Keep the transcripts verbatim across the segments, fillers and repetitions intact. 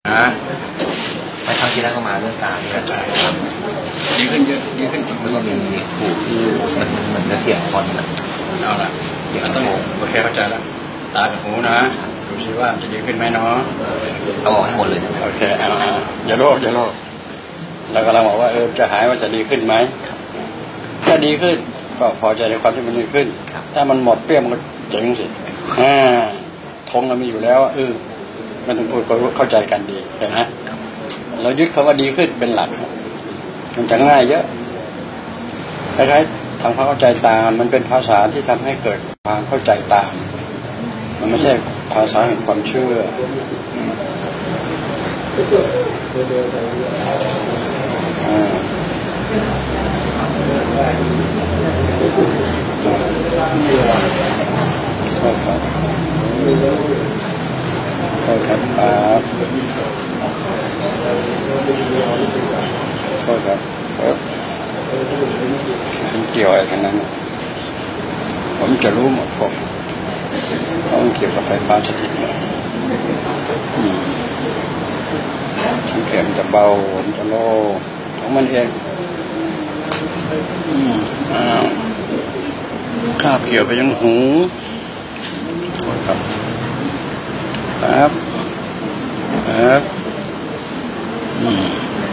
นะไปครั้งที่แล้วก็มาเรื่องตาที่กระจายดีขึ้นเยอะดีขึ้นแล้วก็มีผูคือมันเหมือนจะเสียงคนนะเอาละเดี๋ยวต้องโอเคเข้าใจแล้วตากับหูนะดูสิว่าจะดีขึ้นไหมเนาะเอาออกให้หมดเลยโอเคเอาอย่าโลภอย่าโลภเรากำลังบอกว่าเออจะหายว่าจะดีขึ้นไหมถ้าดีขึ้นก็พอใจในความที่มันดีขึ้นถ้ามันหมดเปรี้ยวมันก็เจ๋งสิอ่าทงเรามีอยู่แล้วเออมันต้องพูดเข้าใจกันดีใช่ไหมเรายึดคำว่าดีขึ้นเป็นหลักมันจะง่ายเยอะคล้ายๆทำความเข้าใจตามมันเป็นภาษาที่ทำให้เกิดความเข้าใจตามมันไม่ใช่ภาษาแห่งความเชื่ออ่าใช่ครับใช่ครับครับโทษครับมันเกี่ยวอะไรทั้งนั้นผมจะรู้หมดพวกเขาเกี่ยวกับไฟฟ้าสถิตสังเกตมันจะเบามันจะโล่ของมันเองอ้าวคาบเกี่ยวไปยังหูครับครับครับอืม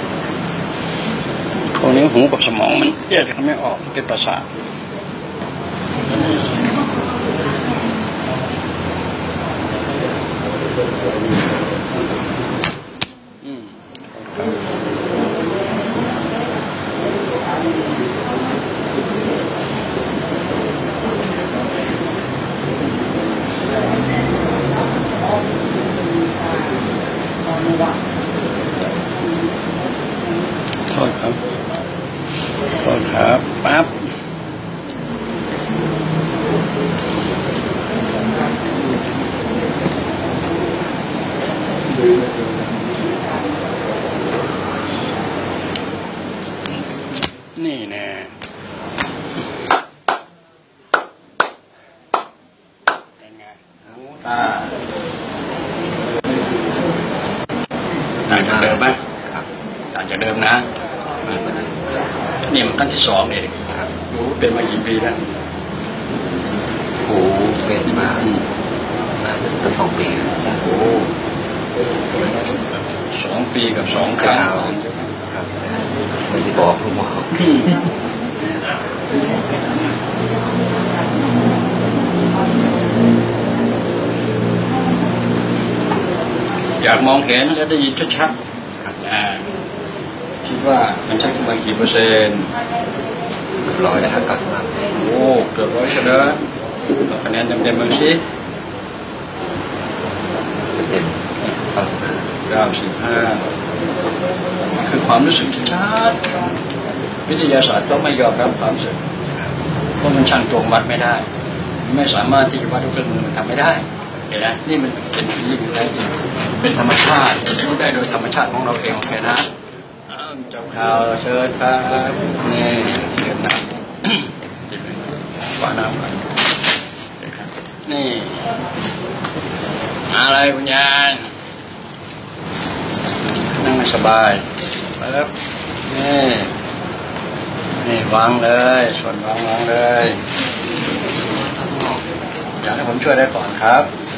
พวกนี้หูกับสมองมันแยกกันไม่ออกเป็นประสาทอืมโทษครับโทษครับปั๊บนี่แน่เป็นไงหูตาต่างจากเดิมไหมครับต่างจากเดิมนะนี่มันขั้นที่สองเองหูเป็นมากี่ปีแล้วหูเป็นมาตั้งสองปีโอ้สองปีกับสองครั้งครับไม่ได้บอกคุณหมออยากมองเห็นและได้ยินชัดๆคิดว่ามันชักขึ้นมากี่เปอร์เซ็นต์เกือบร้อยนะครับก็โอ้เกือบร้อยเฉลี่ยเราคะแนนเต็มๆมาสิเต็มเก้าสิบห้าเก้าสิบห้าคือความรู้สึกชัดวิทยาศาสตร์ก็ไม่ยอมรับความรู้สึกเพราะมันช่างตวงวัดไม่ได้ไม่สามารถที่จะวัดด้วยเครื่องมือมันทำไม่ได้เห็นไหมนี่มันเป็นฟิสิกส์แท้จริงเป็นธรรมชาติรู้ได้โดยธรรมชาติของเราเองโอเคนะเจ้าข่าวเชิญครับนี่เชิญน้ำจิบว่าน้ำก่อนนี่อะไรคุณยายนั่งสบายครับนี่นี่วางเลยส่วนวางวางเลยอยากให้ผมช่วยได้ก่อนครับ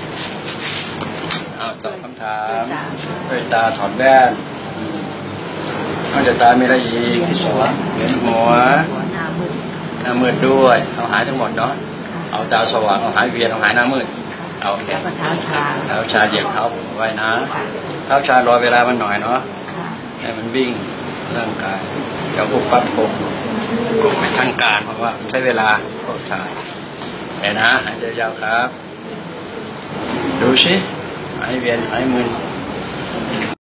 เอาตอบคำถามด้วยตาถอดแว่นนอกจากตามีอะไรอีกที่สองเห็นหัวหน้ามืดด้วยเอาหายทั้งหมดเนาะเอาตาสว่างเอาหายเวียนเอาหายหน้ามืดเอาแค่เท้าชาเท้าชาเหยียบเท้าผมไว้นะเท้าชารอเวลามันหน่อยเนาะให้มันวิ่งร่างกายจะปุ๊บปั๊บปุ๊บปุ๊บไปทางการเพราะว่าใช้เวลาเท้าชาเห็นนะหายใจยาวครับดูสิหายเวียนหายมึน